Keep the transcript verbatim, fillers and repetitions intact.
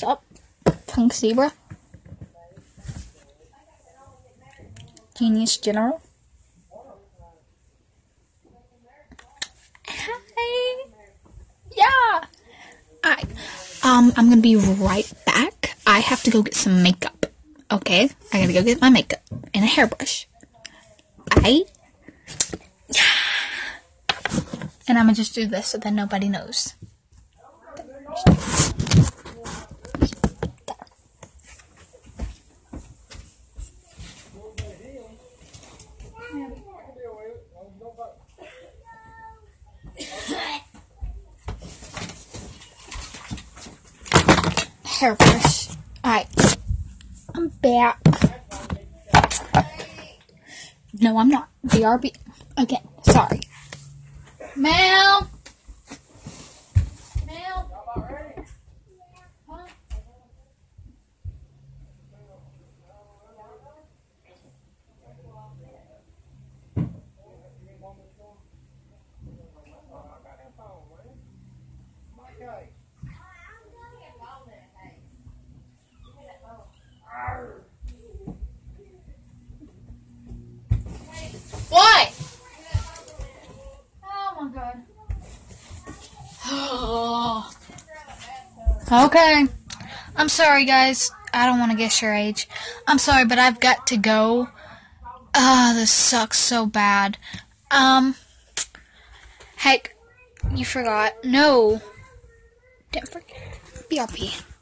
What's up, Punk Zebra? Genius General? Hi! Yeah! Alright, um, I'm gonna be right back. I have to go get some makeup. Okay? I gotta go get my makeup and a hairbrush. Alright? Yeah! And I'm gonna just do this so that nobody knows. Hairbrush. Alright. I'm back. No, I'm not. B R B. Again. Sorry. Ma'am! Ma'am! Huh? What? Oh my god. Oh. Okay. I'm sorry, guys. I don't want to guess your age. I'm sorry, but I've got to go. Ah, oh, this sucks so bad. Um. Heck, you forgot. No. Didn't forget. B R P.